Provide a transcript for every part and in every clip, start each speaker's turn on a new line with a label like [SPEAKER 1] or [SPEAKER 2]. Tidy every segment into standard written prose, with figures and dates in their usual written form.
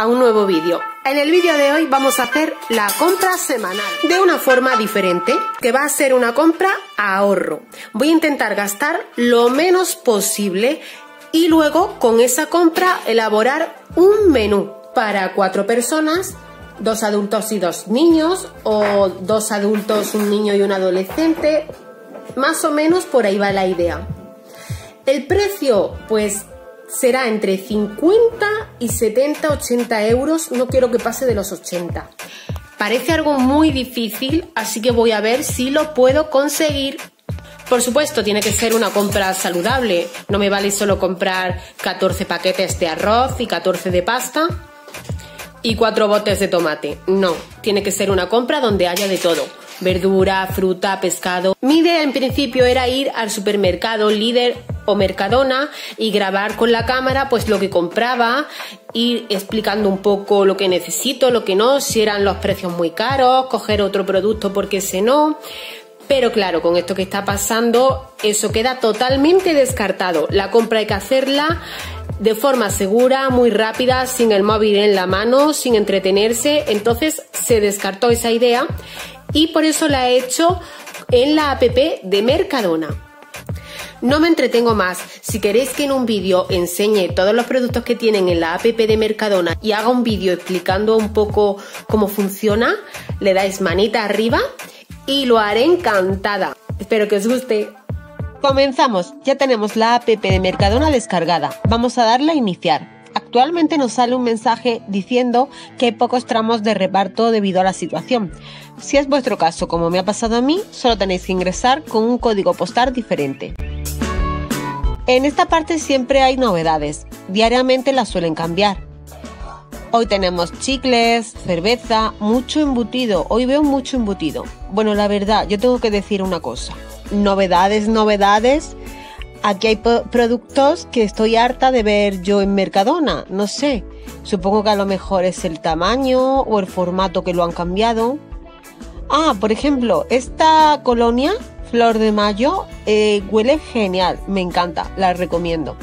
[SPEAKER 1] a un nuevo vídeo. En el vídeo de hoy vamos a hacer la compra semanal de una forma diferente, que va a ser una compra a ahorro. Voy a intentar gastar lo menos posible y luego con esa compra elaborar un menú para 4 personas, 2 adultos y 2 niños, o 2 adultos, un niño y un adolescente. Más o menos por ahí va la idea. El precio pues será entre 50 y 70, 80 euros, no quiero que pase de los 80. Parece algo muy difícil, así que voy a ver si lo puedo conseguir. Por supuesto, tiene que ser una compra saludable, no me vale solo comprar 14 paquetes de arroz y 14 de pasta y 4 botes de tomate. No, tiene que ser una compra donde haya de todo. Verdura, fruta, pescado. Mi idea en principio era ir al supermercado Líder o Mercadona y grabar con la cámara pues lo que compraba, ir explicando un poco lo que necesito, lo que no, si eran los precios muy caros, coger otro producto porque ese no. Pero claro, con esto que está pasando, eso queda totalmente descartado. La compra hay que hacerla de forma segura, muy rápida, sin el móvil en la mano, sin entretenerse. Entonces se descartó esa idea y por eso la he hecho en la app de Mercadona. No me entretengo más. Si queréis que en un vídeo enseñe todos los productos que tienen en la app de Mercadona y haga un vídeo explicando un poco cómo funciona, le dais manita arriba y lo haré encantada. Espero que os guste. Comenzamos. Ya tenemos la app de Mercadona descargada. Vamos a darle a iniciar. Actualmente nos sale un mensaje diciendo que hay pocos tramos de reparto debido a la situación. Si es vuestro caso, como me ha pasado a mí, solo tenéis que ingresar con un código postal diferente. En esta parte siempre hay novedades. Diariamente las suelen cambiar. Hoy tenemos chicles, cerveza, mucho embutido. Hoy veo mucho embutido. Bueno, la verdad, yo tengo que decir una cosa. Novedades. Aquí hay productos que estoy harta de ver yo en Mercadona. No sé, supongo que a lo mejor es el tamaño o el formato que lo han cambiado. Ah, por ejemplo, esta colonia Flor de Mayo huele genial. Me encanta, la recomiendo.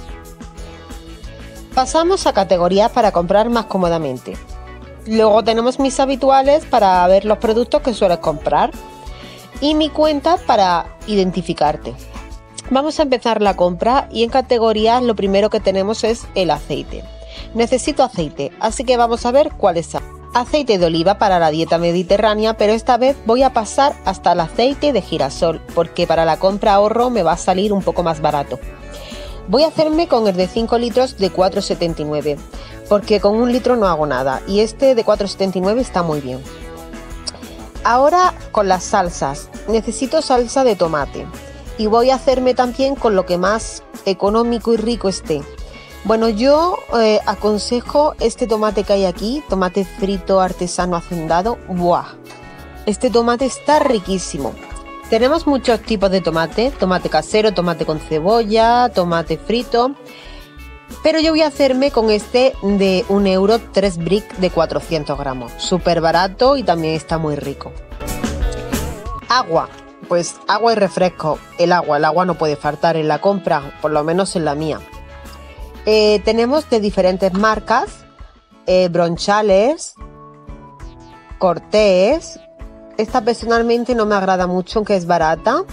[SPEAKER 1] Pasamos a categorías para comprar más cómodamente. Luego tenemos mis habituales para ver los productos que sueles comprar. Y mi cuenta para identificarte. Vamos a empezar la compra y en categorías lo primero que tenemos es el aceite. Necesito aceite, así que vamos a ver cuáles son. Aceite de oliva para la dieta mediterránea, pero esta vez voy a pasar hasta el aceite de girasol, porque para la compra ahorro me va a salir un poco más barato. Voy a hacerme con el de 5 litros de 4,79, porque con 1 litro no hago nada, y este de 4,79 está muy bien. Ahora con las salsas, necesito salsa de tomate. Y voy a hacerme también con lo que más económico y rico esté. Bueno, yo aconsejo este tomate que hay aquí, tomate frito artesano hacendado. ¡Buah! Este tomate está riquísimo. Tenemos muchos tipos de tomate, tomate casero, tomate con cebolla, tomate frito. Pero yo voy a hacerme con este de 1 euro 3 brick de 400 gramos. Súper barato y también está muy rico. Agua. Pues agua y refresco. El agua no puede faltar en la compra, por lo menos en la mía. Tenemos de diferentes marcas, Bronchales, Cortés. Esta personalmente no me agrada mucho, aunque es barata.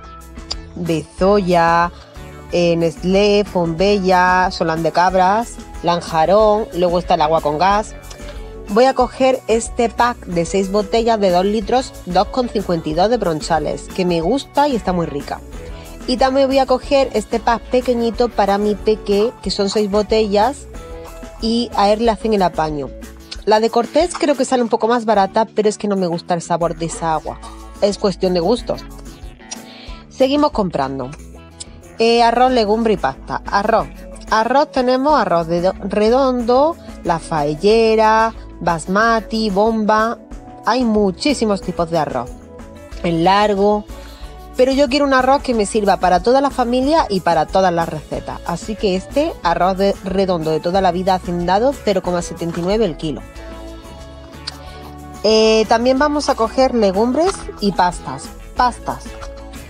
[SPEAKER 1] Bezoya, Nestlé, Fonbella, Solán de Cabras, Lanjarón. Luego está el agua con gas. Voy a coger este pack de 6 botellas de 2 litros, 2,52 de Bronchales, que me gusta y está muy rica. Y también voy a coger este pack pequeñito para mi peque, que son 6 botellas, y a él le hacen el apaño. La de Cortés creo que sale un poco más barata, pero es que no me gusta el sabor de esa agua. Es cuestión de gustos. Seguimos comprando. Arroz, legumbre y pasta. Arroz tenemos arroz redondo, la faellera, basmati, bomba. Hay muchísimos tipos de arroz. El largo. Pero yo quiero un arroz que me sirva para toda la familia y para todas las recetas. Así que este arroz redondo de toda la vida hacendado, 0,79 el kilo. También vamos a coger legumbres y pastas.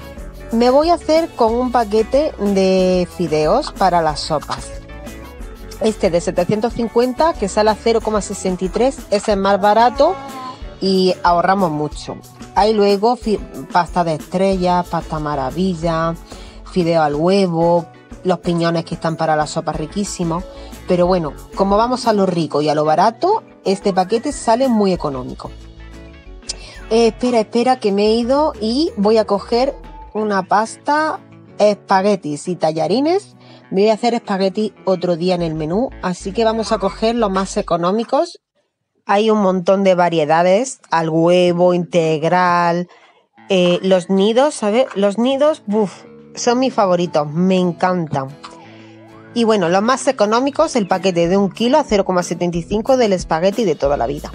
[SPEAKER 1] Me voy a hacer con un paquete de fideos para las sopas. Este de 750 que sale a 0,63, ese es más barato y ahorramos mucho. Hay luego pasta de estrellas, pasta maravilla, fideo al huevo, los piñones que están para la sopa riquísimos. Pero bueno, como vamos a lo rico y a lo barato, este paquete sale muy económico. Espera que me he ido y voy a coger una pasta, espaguetis y tallarines. Me voy a hacer espagueti otro día en el menú, así que vamos a coger los más económicos. Hay un montón de variedades, al huevo, integral, los nidos, ¿sabes? Los nidos, son mis favoritos, me encantan. Y bueno, los más económicos, el paquete de 1 kilo a 0,75 del espagueti de toda la vida.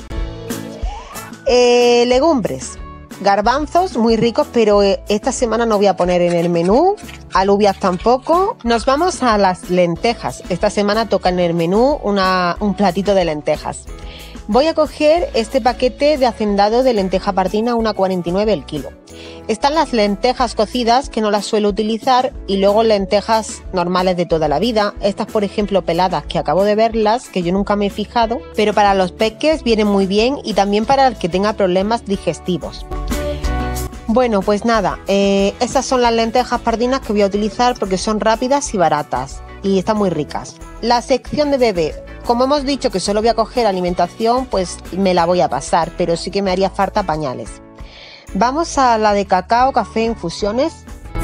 [SPEAKER 1] Legumbres. Garbanzos muy ricos, pero esta semana no voy a poner en el menú, alubias tampoco. Nos vamos a las lentejas. Esta semana toca en el menú un platito de lentejas. Voy a coger este paquete de hacendado de lenteja pardina, 1,49 el kilo. Están las lentejas cocidas, que no las suelo utilizar, y luego lentejas normales de toda la vida. Estas, por ejemplo, peladas, que acabo de verlas, que yo nunca me he fijado, pero para los peques vienen muy bien y también para el que tenga problemas digestivos. Bueno, pues nada, estas son las lentejas pardinas que voy a utilizar porque son rápidas y baratas y están muy ricas. La sección de bebé, como hemos dicho que solo voy a coger alimentación, pues me la voy a pasar, pero sí que me haría falta pañales. Vamos a la de cacao, café, infusiones.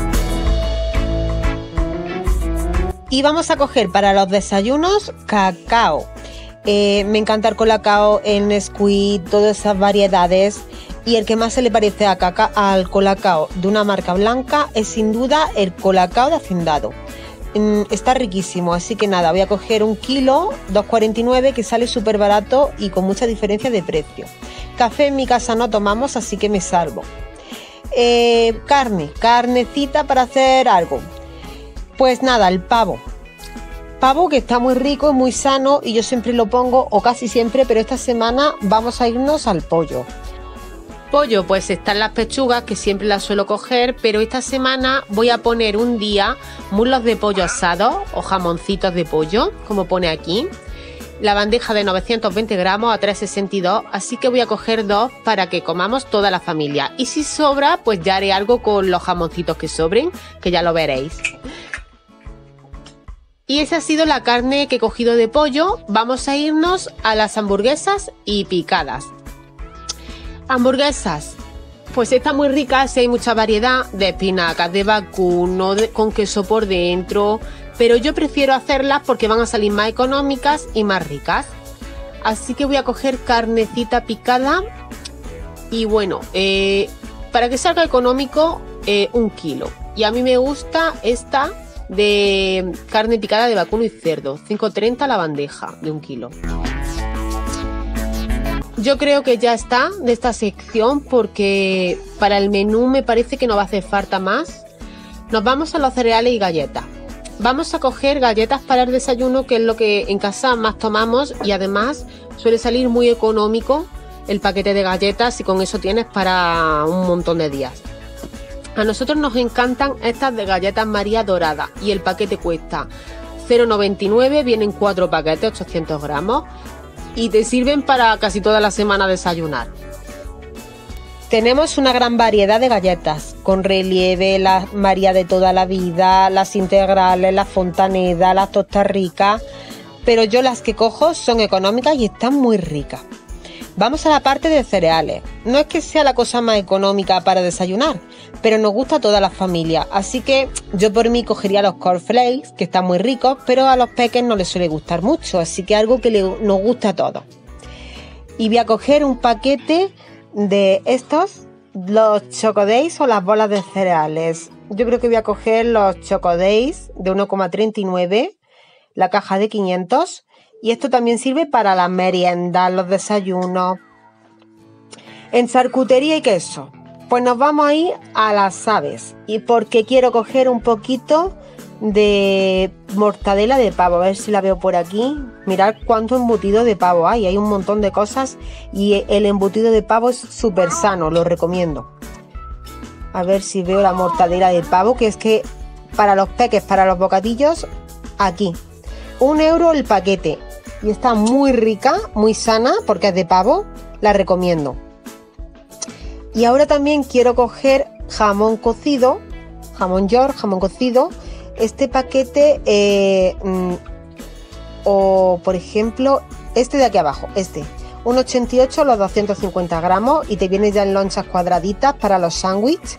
[SPEAKER 1] Y vamos a coger para los desayunos cacao. Me encanta el colacao, el Nesquik, todas esas variedades. Y el que más se le parece al colacao de una marca blanca es sin duda el colacao de hacendado. Está riquísimo, así que nada, voy a coger 1 kilo, 2,49, que sale súper barato y con mucha diferencia de precio. Café en mi casa no tomamos, así que me salvo. Carnecita para hacer algo. Pues nada, el pavo. Pavo que está muy rico, muy sano y yo siempre lo pongo, o casi siempre, pero esta semana vamos a irnos al pollo. Pollo, pues están las pechugas, que siempre las suelo coger, pero esta semana voy a poner un día muslos de pollo asados o jamoncitos de pollo, como pone aquí. La bandeja de 920 gramos a 3,62, así que voy a coger 2 para que comamos toda la familia. Y si sobra, pues ya haré algo con los jamoncitos que sobren, que ya lo veréis. Y esa ha sido la carne que he cogido de pollo. Vamos a irnos a las hamburguesas y picadas. Hamburguesas, pues están muy ricas, hay mucha variedad de espinacas, de vacuno, con queso por dentro, pero yo prefiero hacerlas porque van a salir más económicas y más ricas. Así que voy a coger carnecita picada y bueno, para que salga económico, 1 kilo. Y a mí me gusta esta de carne picada de vacuno y cerdo, 5,30 la bandeja de 1 kilo. Yo creo que ya está de esta sección porque para el menú me parece que no va a hacer falta más. Nos vamos a los cereales y galletas. Vamos a coger galletas para el desayuno, que es lo que en casa más tomamos y además suele salir muy económico el paquete de galletas y con eso tienes para un montón de días. A nosotros nos encantan estas de galletas María doradas y el paquete cuesta 0,99, vienen 4 paquetes, 800 gramos. Y te sirven para casi toda la semana desayunar. Tenemos una gran variedad de galletas, con relieve, las María de toda la vida, las integrales, las fontanedas, las tostas ricas, pero yo las que cojo son económicas y están muy ricas. Vamos a la parte de cereales. No es que sea la cosa más económica para desayunar, pero nos gusta a toda la familia, así que yo por mí cogería los cornflakes, que están muy ricos, pero a los peques no les suele gustar mucho, así que algo que nos gusta a todos. Y voy a coger un paquete de estos, los Choco Days o las bolas de cereales. Yo creo que voy a coger los Choco Days de 1,39, la caja de 500. Y esto también sirve para las meriendas, los desayunos. En charcutería y queso, pues nos vamos a ir a las aves. Y porque quiero coger un poquito de mortadela de pavo. A ver si la veo por aquí. Mirad cuánto embutido de pavo hay. Hay un montón de cosas. Y el embutido de pavo es súper sano, lo recomiendo. A ver si veo la mortadela de pavo, que es que para los peques, para los bocadillos, aquí. 1 € el paquete. Y está muy rica, muy sana, porque es de pavo. La recomiendo. Y ahora también quiero coger jamón cocido, jamón york, jamón cocido. Este paquete, o por ejemplo, este de aquí abajo, este. 1,88 los 250 gramos y te viene ya en lonchas cuadraditas para los sándwiches.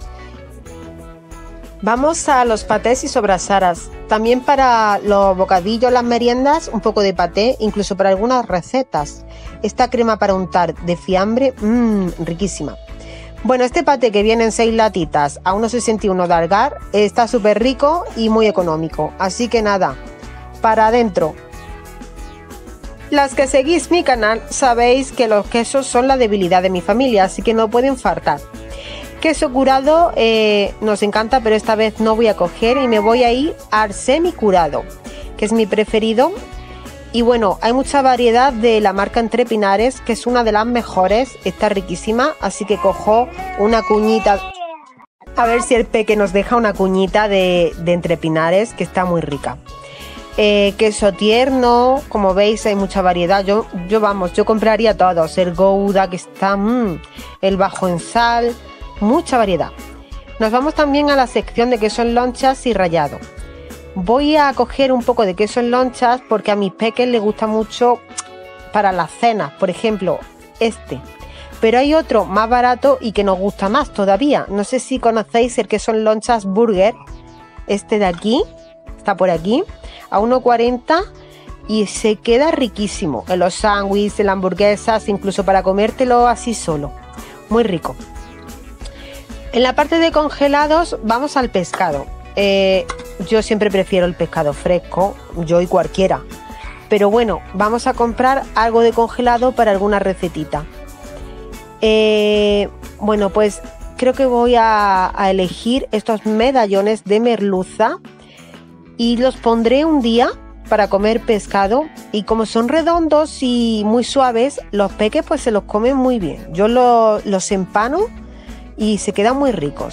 [SPEAKER 1] Vamos a los patés y sobrasaras. También para los bocadillos, las meriendas, un poco de paté, incluso para algunas recetas. Esta crema para untar de fiambre, riquísima. Bueno, este paté que viene en 6 latitas a 1,61 de Algar está súper rico y muy económico. Así que nada, para adentro. Las que seguís mi canal sabéis que los quesos son la debilidad de mi familia, así que no pueden faltar. Queso curado nos encanta, pero esta vez no voy a coger y me voy a ir al semi curado, que es mi preferido. Y bueno, hay mucha variedad de la marca Entre Pinares, que es una de las mejores, está riquísima, así que cojo una cuñita. A ver si el peque nos deja una cuñita de Entre Pinares, que está muy rica. Queso tierno, como veis hay mucha variedad. Yo compraría todos. El Gouda, que está, el bajo en sal, mucha variedad. Nos vamos también a la sección de queso en lonchas y rallado. Voy a coger un poco de queso en lonchas porque a mis peques les gusta mucho para las cenas, por ejemplo, este. Pero hay otro más barato y que nos gusta más todavía. No sé si conocéis el queso en lonchas Burger, este de aquí, está por aquí, a 1,40 y se queda riquísimo en los sándwiches, en las hamburguesas, incluso para comértelo así solo. Muy rico. En la parte de congelados vamos al pescado. Yo siempre prefiero el pescado fresco, yo y cualquiera. Pero bueno, vamos a comprar algo de congelado para alguna recetita. Bueno, pues creo que voy a elegir estos medallones de merluza y los pondré un día para comer pescado, y como son redondos y muy suaves, los peques pues se los comen muy bien. Yo los empano y se quedan muy ricos.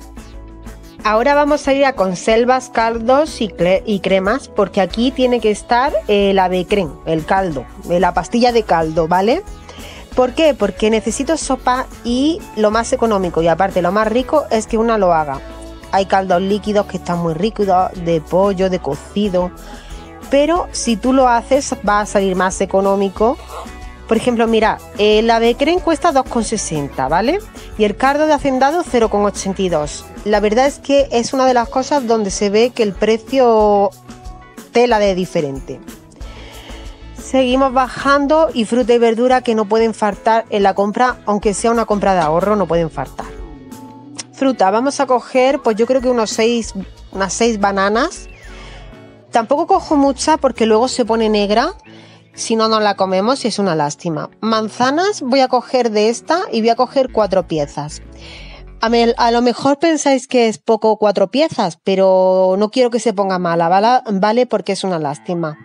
[SPEAKER 1] Ahora vamos a ir a conservas, caldos y cremas, porque aquí tiene que estar el avecren, el caldo, la pastilla de caldo, ¿vale? ¿Por qué? Porque necesito sopa y lo más económico y aparte lo más rico es que una lo haga. Hay caldos líquidos que están muy ricos, de pollo, de cocido, pero si tú lo haces va a salir más económico. Por ejemplo, mira, el avecren cuesta 2,60, ¿vale? Y el caldo de hacendado 0,82. La verdad es que es una de las cosas donde se ve que el precio tela de diferente. Seguimos bajando y fruta y verdura que no pueden faltar en la compra, aunque sea una compra de ahorro, no pueden faltar. Fruta, vamos a coger, pues yo creo que unas 6 bananas. Tampoco cojo mucha porque luego se pone negra. Si no, no la comemos y es una lástima. Manzanas voy a coger de esta y voy a coger 4 piezas. A lo mejor pensáis que es poco 4 piezas, pero no quiero que se ponga mala, ¿vale? Porque es una lástima.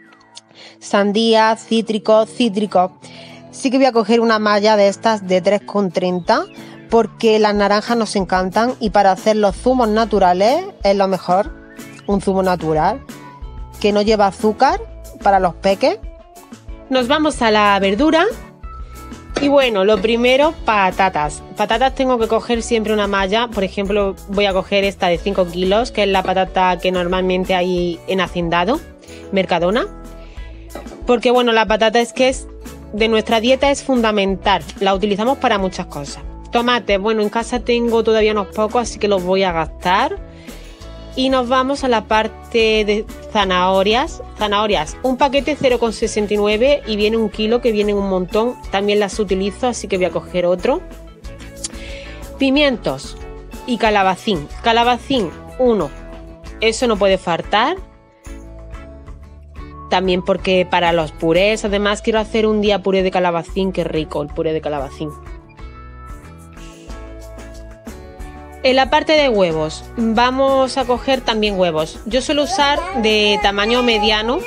[SPEAKER 1] Sandía, cítrico. Sí que voy a coger una malla de estas de 3,30 porque las naranjas nos encantan y para hacer los zumos naturales es lo mejor. Un zumo natural que no lleva azúcar para los peques. Nos vamos a la verdura y bueno, lo primero, patatas. Patatas tengo que coger siempre una malla, por ejemplo voy a coger esta de 5 kilos, que es la patata que normalmente hay en Hacendado, Mercadona. Porque bueno, la patata es que de nuestra dieta es fundamental, la utilizamos para muchas cosas. Tomates, bueno, en casa tengo todavía unos pocos, así que los voy a gastar. Y nos vamos a la parte de zanahorias. Zanahorias, un paquete 0,69 y viene 1 kilo, que viene un montón. También las utilizo, así que voy a coger otro. Pimientos y calabacín. Calabacín, 1. Eso no puede faltar. También porque para los purés, además quiero hacer un día puré de calabacín, qué rico el puré de calabacín. En la parte de huevos, vamos a coger también huevos. Yo suelo usar de tamaño mediano.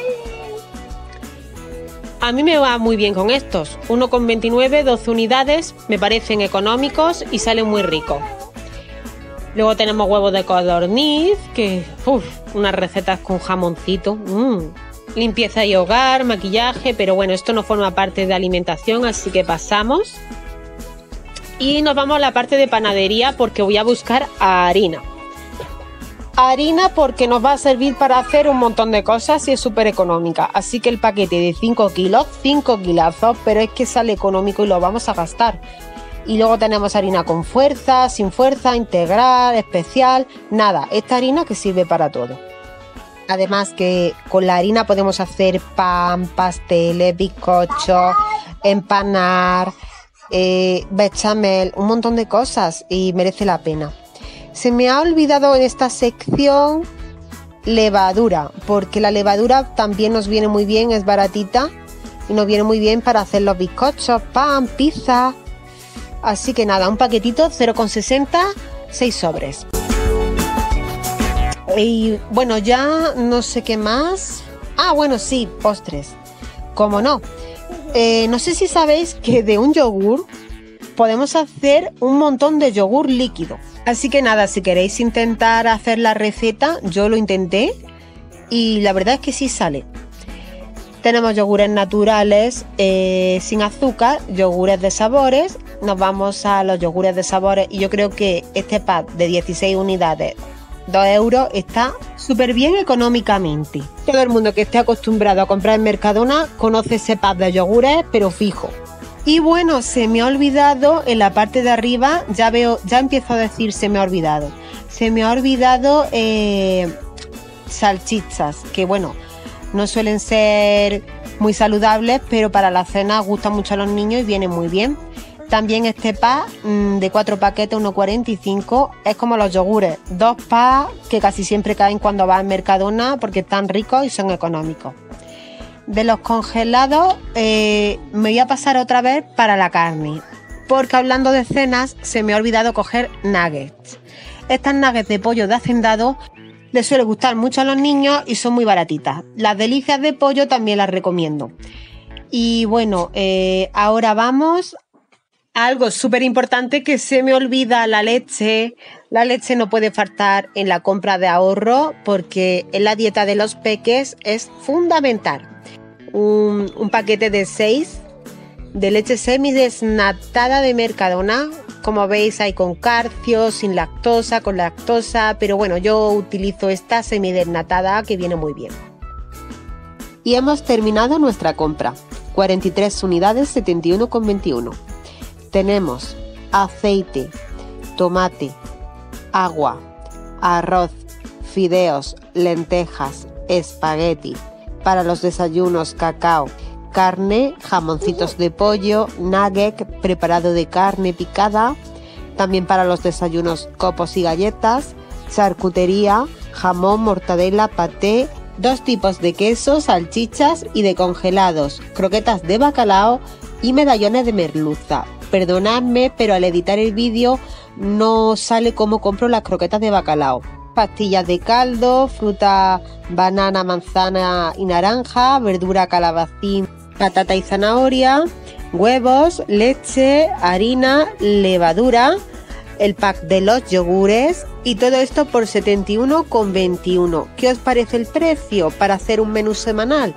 [SPEAKER 1] A mí me va muy bien con estos. 1,29, 12 unidades, me parecen económicos y salen muy ricos. Luego tenemos huevos de codorniz, que unas recetas con jamoncito. limpieza y hogar, maquillaje, pero bueno, esto no forma parte de alimentación, así que pasamos. Y nos vamos a la parte de panadería porque voy a buscar harina. Harina porque nos va a servir para hacer un montón de cosas y es súper económica. Así que el paquete de 5 kilos, 5 kilazos, pero es que sale económico y lo vamos a gastar. Y luego tenemos harina con fuerza, sin fuerza, integral, especial, nada. Esta harina que sirve para todo. Además que con la harina podemos hacer pan, pasteles, bizcochos, empanar, bechamel, un montón de cosas y merece la pena. Se me ha olvidado en esta sección levadura, porque la levadura también nos viene muy bien, es baratita y nos viene muy bien para hacer los bizcochos, pan, pizza. Así que nada, un paquetito 0,60, 6 sobres. Y bueno, ya no sé qué más. Ah, bueno, sí, postres. ¿Cómo no? No sé si sabéis que de un yogur podemos hacer un montón de yogur líquido. Así que nada, si queréis intentar hacer la receta, yo lo intenté y la verdad es que sí sale. Tenemos yogures naturales sin azúcar, yogures de sabores. Nos vamos a los yogures de sabores y yo creo que este pack de 16 unidades, 2 euros, está súper bien económicamente. Todo el mundo que esté acostumbrado a comprar en Mercadona conoce ese pack de yogures, pero fijo. Y bueno, se me ha olvidado en la parte de arriba, ya empiezo a decir se me ha olvidado. Se me ha olvidado salchichas, que bueno, no suelen ser muy saludables, pero para la cena gustan mucho a los niños y vienen muy bien. También este pack de 4 paquetes, 1,45, es como los yogures. 2 packs que casi siempre caen cuando vas a Mercadona porque están ricos y son económicos. De los congelados me voy a pasar otra vez para la carne, porque hablando de cenas se me ha olvidado coger nuggets. Estas nuggets de pollo de hacendado les suele gustar mucho a los niños y son muy baratitas. Las delicias de pollo también las recomiendo. Y bueno, ahora vamos a algo súper importante que se me olvida, la leche. La leche no puede faltar en la compra de ahorro porque en la dieta de los peques es fundamental. Un paquete de 6 de leche semidesnatada de Mercadona. Como veis hay con calcio, sin lactosa, con lactosa, pero bueno, yo utilizo esta semidesnatada que viene muy bien. Y hemos terminado nuestra compra. 43 unidades, 71,21. Tenemos aceite, tomate, agua, arroz, fideos, lentejas, espagueti. Para los desayunos, cacao, carne, jamoncitos de pollo, nugget preparado de carne picada. También para los desayunos, copos y galletas, charcutería, jamón, mortadela, paté, 2 tipos de queso, salchichas y de congelados, croquetas de bacalao y medallones de merluza. Perdonadme, pero al editar el vídeo no sale cómo compro las croquetas de bacalao. Pastillas de caldo, fruta, banana, manzana y naranja, verdura, calabacín, patata y zanahoria, huevos, leche, harina, levadura, el pack de los yogures y todo esto por 71,21. ¿Qué os parece el precio para hacer un menú semanal?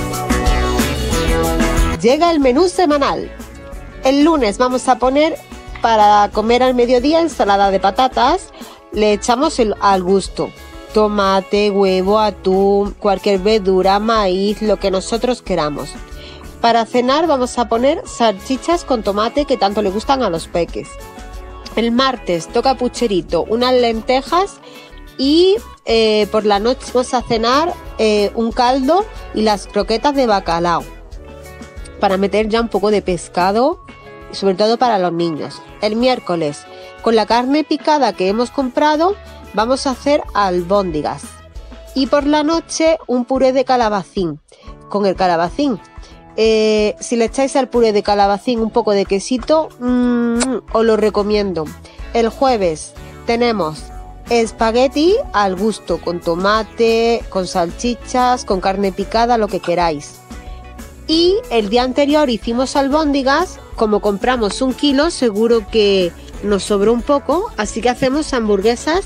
[SPEAKER 1] Llega el menú semanal. El lunes vamos a poner para comer al mediodía ensalada de patatas. Le echamos al gusto, tomate, huevo, atún, cualquier verdura, maíz, lo que nosotros queramos. Para cenar vamos a poner salchichas con tomate que tanto le gustan a los peques. El martes toca pucherito, unas lentejas y por la noche vamos a cenar un caldo y las croquetas de bacalao. Para meter ya un poco de pescado, sobre todo para los niños. El miércoles, con la carne picada que hemos comprado, vamos a hacer albóndigas. Y por la noche un puré de calabacín. Con el calabacín, si le echáis al puré de calabacín un poco de quesito, os lo recomiendo. El jueves tenemos espagueti al gusto, con tomate, con salchichas, con carne picada, lo que queráis. Y el día anterior hicimos albóndigas. Como compramos 1 kilo, seguro que nos sobró un poco, así que hacemos hamburguesas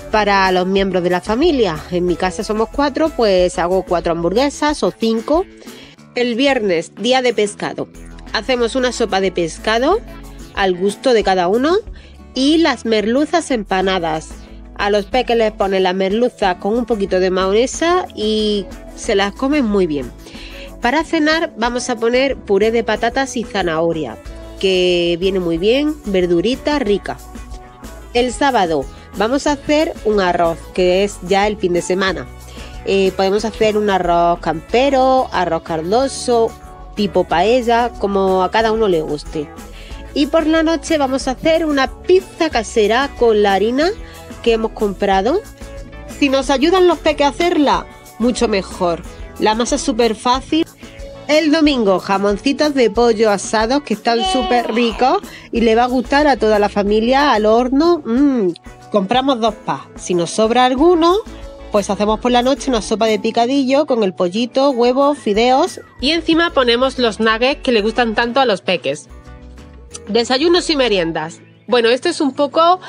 [SPEAKER 1] para los miembros de la familia. En mi casa somos 4, pues hago 4 hamburguesas o 5. El viernes, día de pescado. Hacemos una sopa de pescado al gusto de cada uno y las merluzas empanadas. A los peques les ponen la merluza con un poquito de mayonesa y se las comen muy bien. Para cenar vamos a poner puré de patatas y zanahoria, que viene muy bien, verdurita rica. El sábado vamos a hacer un arroz, que es ya el fin de semana. Podemos hacer un arroz campero, arroz cardoso, tipo paella, como a cada uno le guste. Y por la noche vamos a hacer una pizza casera con la harina que hemos comprado. Si nos ayudan los peques a hacerla, mucho mejor. La masa es súper fácil. El domingo, jamoncitos de pollo asados que están súper ricos y le va a gustar a toda la familia al horno. Compramos 2 packs. Si nos sobra alguno, pues hacemos por la noche una sopa de picadillo con el pollito, huevos, fideos. Y encima ponemos los nuggets que le gustan tanto a los peques. Desayunos y meriendas. Bueno, esto es un poco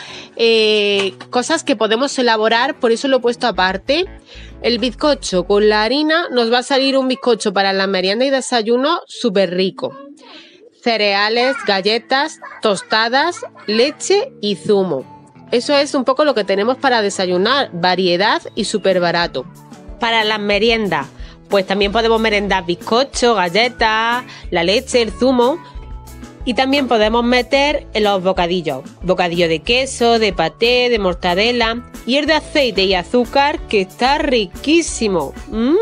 [SPEAKER 1] cosas que podemos elaborar, por eso lo he puesto aparte. El bizcocho con la harina, nos va a salir un bizcocho para la merienda y desayuno súper rico. Cereales, galletas, tostadas, leche y zumo. Eso es un poco lo que tenemos para desayunar, variedad y súper barato. Para las meriendas, pues también podemos merendar bizcocho, galletas, la leche, el zumo. Y también podemos meter los bocadillos. Bocadillo de queso, de paté, de mortadela. Y el de aceite y azúcar, que está riquísimo.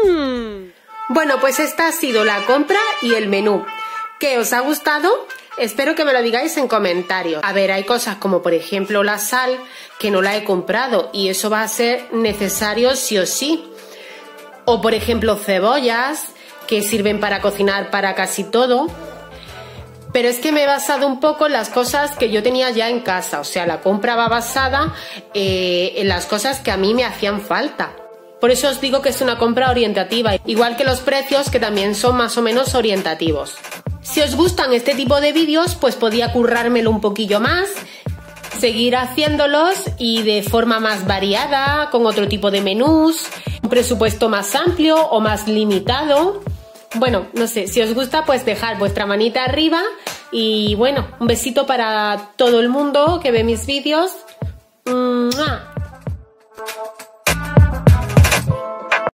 [SPEAKER 1] Bueno, pues esta ha sido la compra y el menú. ¿Qué os ha gustado? Espero que me lo digáis en comentarios. A ver, hay cosas como por ejemplo la sal, que no la he comprado y eso va a ser necesario sí o sí. O por ejemplo cebollas, que sirven para cocinar para casi todo. Pero es que me he basado un poco en las cosas que yo tenía ya en casa. O sea, la compra va basada en las cosas que a mí me hacían falta. Por eso os digo que es una compra orientativa. Igual que los precios, que también son más o menos orientativos. Si os gustan este tipo de vídeos, pues podía currármelo un poquillo más, seguir haciéndolos y de forma más variada, con otro tipo de menús, un presupuesto más amplio o más limitado. Bueno, no sé, si os gusta, pues dejad vuestra manita arriba y bueno, un besito para todo el mundo que ve mis vídeos. ¡Mua!